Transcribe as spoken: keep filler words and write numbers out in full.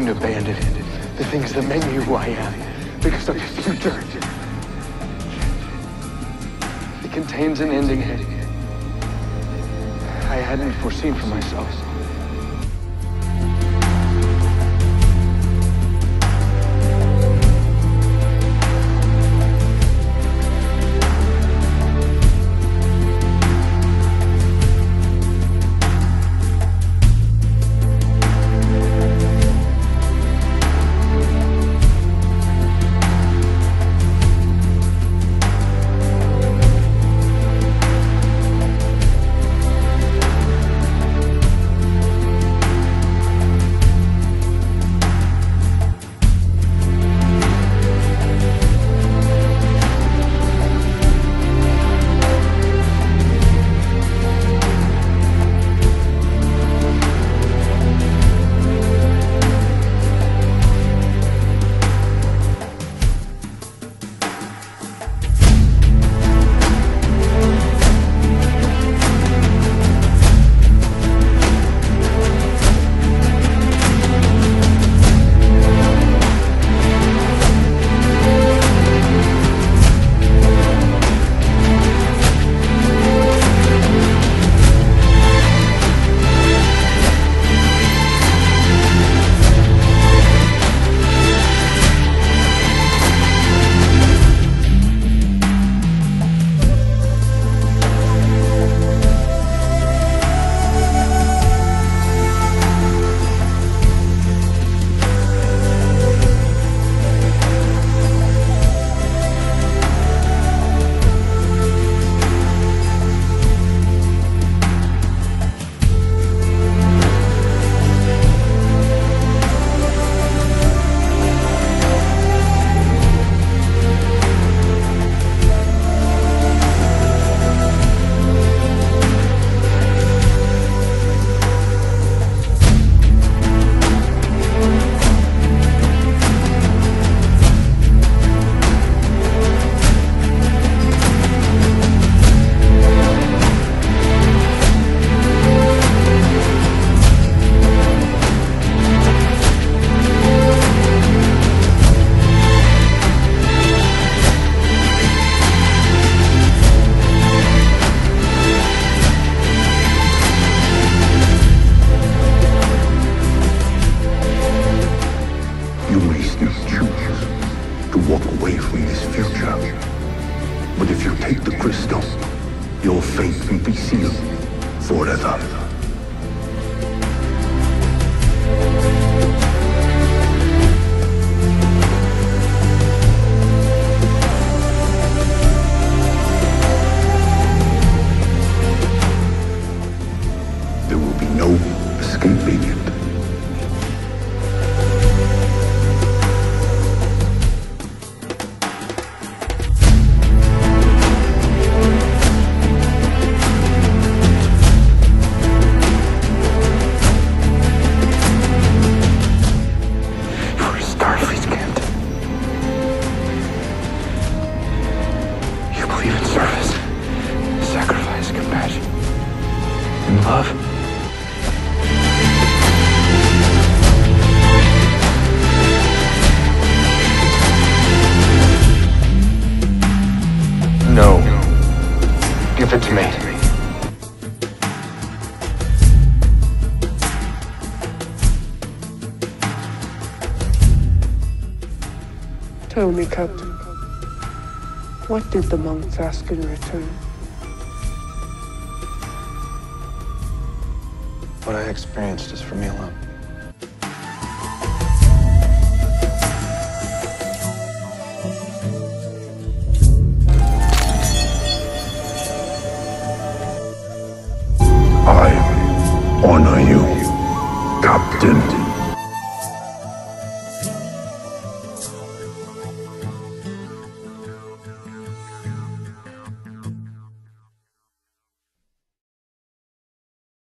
abandoned. The things that made me who I am. Because of your future. It contains an ending I hadn't foreseen for myself. But if you take the crystal, your fate will be sealed forever. There will be no escaping it. And love. No. Give it to me. Tell me, Captain, what did the monks ask in return? What I experienced is for me alone. I honor you, Captain.